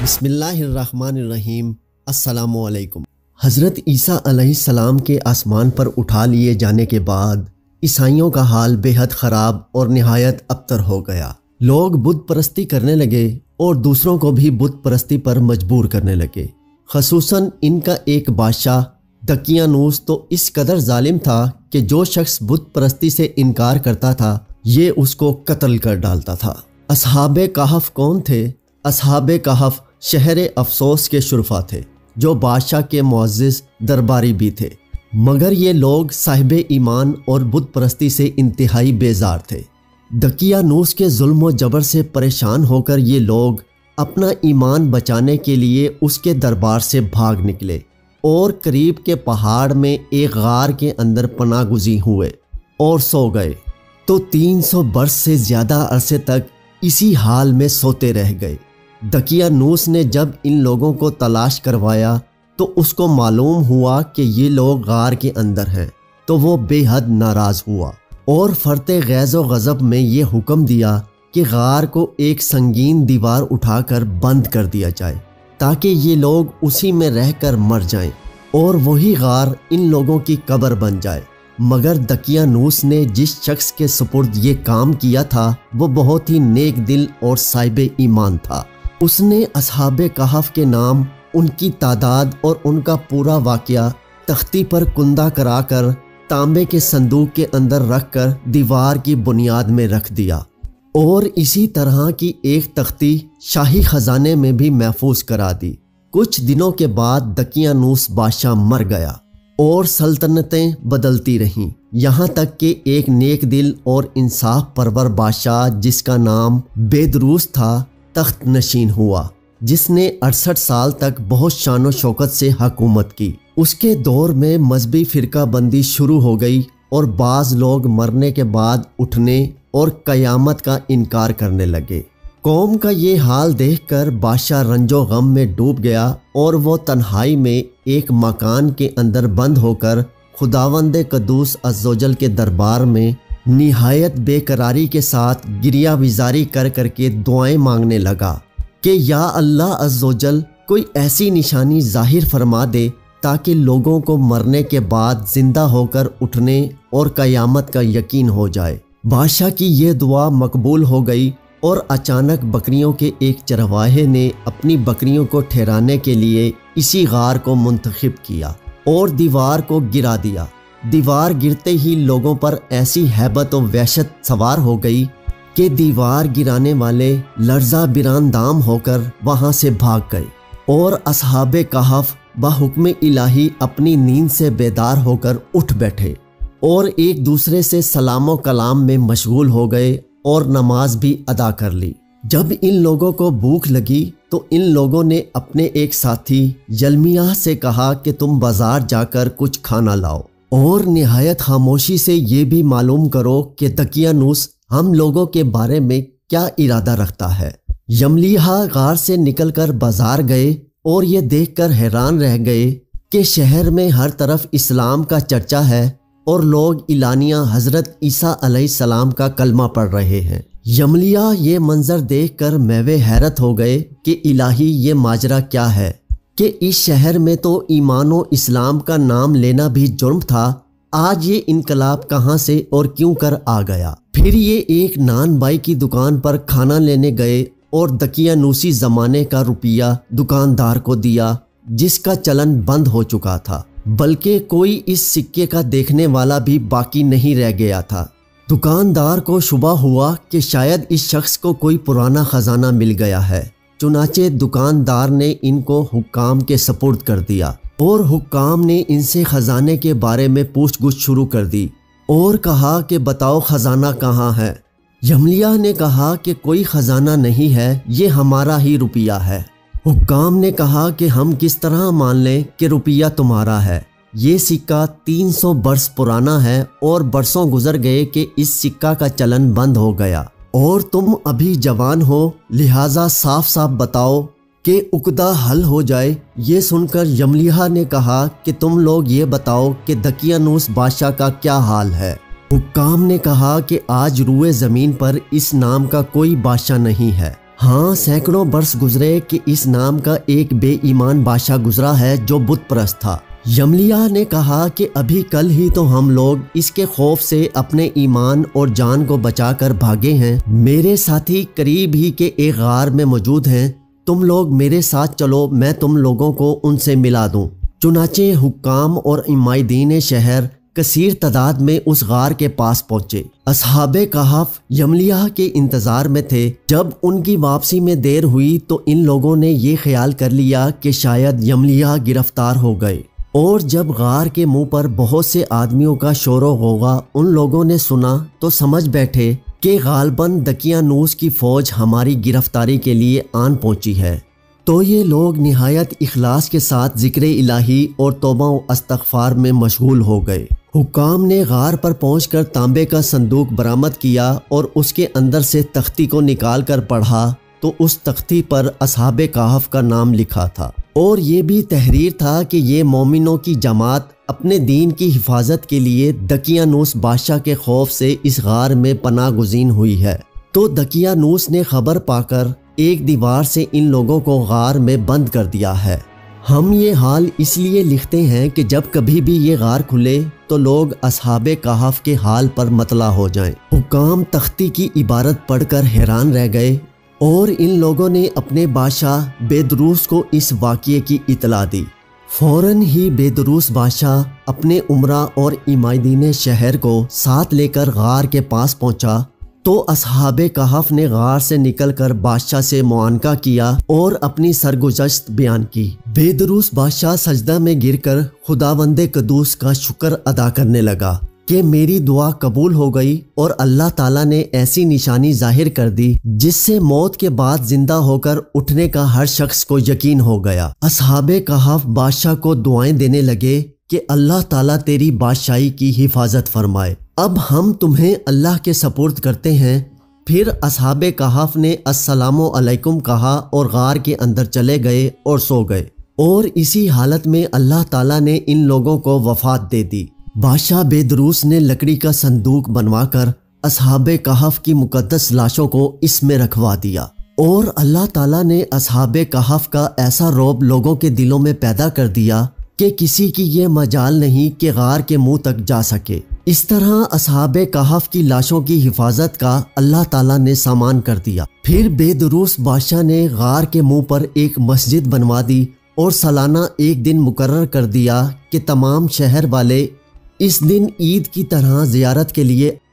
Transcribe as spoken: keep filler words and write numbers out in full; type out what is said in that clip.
بسم اللہ الرحمن الرحیم۔ السلام علیکم۔ حضرت عیسیٰ علیہ السلام کے آسمان پر اٹھا لیے جانے کے بعد عیسائیوں کا حال بے حد خراب اور نہایت ابتر ہو گیا۔ لوگ بت پرستی کرنے لگے اور دوسروں کو بھی بت پرستی پر مجبور کرنے لگے۔ خصوصاً ان کا ایک بادشاہ دقیانوس تو اس قدر ظالم تھا کہ جو شخص بت پرستی سے انکار کرتا تھا یہ اس کو قتل کر ڈالتا تھا۔ اصحاب کہف کون تھے؟ اصحاب کہف شہر افسوس کے شرفا تھے جو بادشاہ کے معزز درباری بھی تھے، مگر یہ لوگ صاحب ایمان اور بت پرستی سے انتہائی بیزار تھے۔ دقیانوس کے ظلم و جبر سے پریشان ہو کر یہ لوگ اپنا ایمان بچانے کے لیے اس کے دربار سے بھاگ نکلے اور قریب کے پہاڑ میں ایک غار کے اندر پناہ گزین ہوئے اور سو گئے، تو تین سو برس سے زیادہ عرصے تک اسی حال میں سوتے رہ گئے۔ دقیانوس نے جب ان لوگوں کو تلاش کروایا تو اس کو معلوم ہوا کہ یہ لوگ غار کے اندر ہیں، تو وہ بے حد ناراض ہوا اور فرط غیظ و غضب میں یہ حکم دیا کہ غار کو ایک سنگین دیوار اٹھا کر بند کر دیا جائے تاکہ یہ لوگ اسی میں رہ کر مر جائیں اور وہی غار ان لوگوں کی قبر بن جائے۔ مگر دقیانوس نے جس شخص کے سپرد یہ کام کیا تھا وہ بہت ہی نیک دل اور صاحب ایمان تھا۔ اس نے اصحاب کہف کے نام، ان کی تعداد اور ان کا پورا واقعہ تختی پر کندہ کرا کر تانبے کے صندوق کے اندر رکھ کر دیوار کی بنیاد میں رکھ دیا، اور اسی طرح کی ایک تختی شاہی خزانے میں بھی محفوظ کرا دی۔ کچھ دنوں کے بعد دقیانوس بادشاہ مر گیا اور سلطنتیں بدلتی رہیں، یہاں تک کہ ایک نیک دل اور انصاف پرور بادشاہ جس کا نام بیدروس تھا تخت نشین ہوا، جس نے اڑسٹھ سال تک بہت شان و شوکت سے حکومت کی۔ اس کے دور میں مذہبی فرقہ بندی شروع ہو گئی اور بعض لوگ مرنے کے بعد اٹھنے اور قیامت کا انکار کرنے لگے۔ قوم کا یہ حال دیکھ کر بادشاہ رنج و غم میں ڈوب گیا اور وہ تنہائی میں ایک مکان کے اندر بند ہو کر خداوند قدوس عزوجل کے دربار میں نہایت بے قراری کے ساتھ گریہ وزاری کر کر کے دعائیں مانگنے لگا کہ یا اللہ عزوجل کوئی ایسی نشانی ظاہر فرما دے تاکہ لوگوں کو مرنے کے بعد زندہ ہو کر اٹھنے اور قیامت کا یقین ہو جائے۔ بادشاہ کی یہ دعا مقبول ہو گئی اور اچانک بکریوں کے ایک چرواہے نے اپنی بکریوں کو ٹھہرانے کے لیے اسی غار کو منتخب کیا اور دیوار کو گرا دیا۔ دیوار گرتے ہی لوگوں پر ایسی ہیبت و وحشت سوار ہو گئی کہ دیوار گرانے والے لرزہ براندام ہو کر وہاں سے بھاگ گئے، اور اصحاب کہف بحکم الہی اپنی نیند سے بیدار ہو کر اٹھ بیٹھے اور ایک دوسرے سے سلام و کلام میں مشغول ہو گئے اور نماز بھی ادا کر لی۔ جب ان لوگوں کو بھوک لگی تو ان لوگوں نے اپنے ایک ساتھی یلمیاہ سے کہا کہ تم بازار جا کر کچھ کھانا لاؤ اور نہایت خاموشی سے یہ بھی معلوم کرو کہ دقیانوس ہم لوگوں کے بارے میں کیا ارادہ رکھتا ہے۔ یملیہ غار سے نکل کر بازار گئے اور یہ دیکھ کر حیران رہ گئے کہ شہر میں ہر طرف اسلام کا چرچا ہے اور لوگ اعلانیہ حضرت عیسیٰ علیہ السلام کا کلمہ پڑھ رہے ہیں۔ یملیہ یہ منظر دیکھ کر محو حیرت ہو گئے کہ الہی یہ ماجرا کیا ہے کہ اس شہر میں تو ایمان و اسلام کا نام لینا بھی جرم تھا، آج یہ انقلاب کہاں سے اور کیوں کر آ گیا؟ پھر یہ ایک نان بائی کی دکان پر کھانا لینے گئے اور دقیانوسی زمانے کا روپیہ دکاندار کو دیا جس کا چلن بند ہو چکا تھا، بلکہ کوئی اس سکے کا دیکھنے والا بھی باقی نہیں رہ گیا تھا۔ دکاندار کو شبہ ہوا کہ شاید اس شخص کو کوئی پرانا خزانہ مل گیا ہے، چنانچہ دکاندار نے ان کو حکام کے سپرد کر دیا اور حکام نے ان سے خزانے کے بارے میں پوچھ گچھ شروع کر دی اور کہا کہ بتاؤ خزانہ کہاں ہے؟ یملیہ نے کہا کہ کوئی خزانہ نہیں ہے، یہ ہمارا ہی روپیہ ہے۔ حکام نے کہا کہ ہم کس طرح مان لیں کہ روپیہ تمہارا ہے؟ یہ سکہ تین سو برس پرانا ہے اور برسوں گزر گئے کہ اس سکہ کا چلن بند ہو گیا، اور تم ابھی جوان ہو، لہٰذا صاف صاف بتاؤ کہ عقدہ حل ہو جائے۔ یہ سن کر یملیہ نے کہا کہ تم لوگ یہ بتاؤ کہ دقیانوس بادشاہ کا کیا حال ہے؟ حکام نے کہا کہ آج روئے زمین پر اس نام کا کوئی بادشاہ نہیں ہے، ہاں سینکڑوں برس گزرے کہ اس نام کا ایک بے ایمان بادشاہ گزرا ہے جو بت پرست تھا۔ یملیہ نے کہا کہ ابھی کل ہی تو ہم لوگ اس کے خوف سے اپنے ایمان اور جان کو بچا کر بھاگے ہیں۔ میرے ساتھی قریب ہی کے ایک غار میں موجود ہیں، تم لوگ میرے ساتھ چلو، میں تم لوگوں کو ان سے ملا دوں۔ چنانچہ حکام اور عمائدین شہر کثیر تعداد میں اس غار کے پاس پہنچے۔ اصحاب کہف یملیہ کے انتظار میں تھے۔ جب ان کی واپسی میں دیر ہوئی تو ان لوگوں نے یہ خیال کر لیا کہ شاید یملیہ گرفتار ہو گئے، اور جب غار کے منہ پر بہت سے آدمیوں کا شور و غوغا ان لوگوں نے سنا تو سمجھ بیٹھے کہ غالباً دقیانوس کی فوج ہماری گرفتاری کے لیے آن پہنچی ہے۔ تو یہ لوگ نہایت اخلاص کے ساتھ ذکر الہی اور توبہ و استغفار میں مشغول ہو گئے۔ حکام نے غار پر پہنچ کر تانبے کا صندوق برآمد کیا اور اس کے اندر سے تختی کو نکال کر پڑھا تو اس تختی پر اصحاب کہف کا نام لکھا تھا، اور یہ بھی تحریر تھا کہ یہ مومنوں کی جماعت اپنے دین کی حفاظت کے لیے دقیانوس بادشاہ کے خوف سے اس غار میں پناہ گزین ہوئی ہے۔ تو دقیانوس نے خبر پا کر ایک دیوار سے ان لوگوں کو غار میں بند کر دیا ہے۔ ہم یہ حال اس لیے لکھتے ہیں کہ جب کبھی بھی یہ غار کھلے تو لوگ اصحاب کہف کے حال پر مطلع ہو جائیں۔ حکام تختی کی عبارت پڑھ کر حیران رہ گئے، اور ان لوگوں نے اپنے بادشاہ بیدروس کو اس واقعے کی اطلاع دی۔ فوراً ہی بیدروس بادشاہ اپنے امراء اور عمائدین شہر کو ساتھ لے کر غار کے پاس پہنچا تو اصحاب کہف نے غار سے نکل کر بادشاہ سے معانقہ کیا اور اپنی سرگزشت بیان کی۔ بیدروس بادشاہ سجدہ میں گر کر خداوند قدوس کا شکر ادا کرنے لگا کہ میری دعا قبول ہو گئی، اور اللہ تعالیٰ نے ایسی نشانی ظاہر کر دی جس سے موت کے بعد زندہ ہو کر اٹھنے کا ہر شخص کو یقین ہو گیا۔ اصحاب کہف بادشاہ کو دعائیں دینے لگے کہ اللہ تعالیٰ تیری بادشاہی کی حفاظت فرمائے، اب ہم تمہیں اللہ کے سپرد کرتے ہیں۔ پھر اصحاب کہف نے السلام علیکم کہا اور غار کے اندر چلے گئے اور سو گئے، اور اسی حالت میں اللہ تعالیٰ نے ان لوگوں کو وفات دے دی۔ بادشاہ بیدروس نے لکڑی کا صندوق بنوا کر اصحاب کہف کی مقدس لاشوں کو اس میں رکھوا دیا، اور اللہ تعالیٰ نے اصحاب کہف کا ایسا رعب لوگوں کے دلوں میں پیدا کر دیا کہ کسی کی یہ مجال نہیں کہ غار کے منہ تک جا سکے۔ اس طرح اصحاب کہف کی لاشوں کی حفاظت کا اللہ تعالیٰ نے سامان کر دیا۔ پھر بیدروس بادشاہ نے غار کے منہ پر ایک مسجد بنوا دی اور سالانہ ایک دن مقرر کر دیا کہ تمام شہر والے اس دن عید کی طرح زیارت کے لیے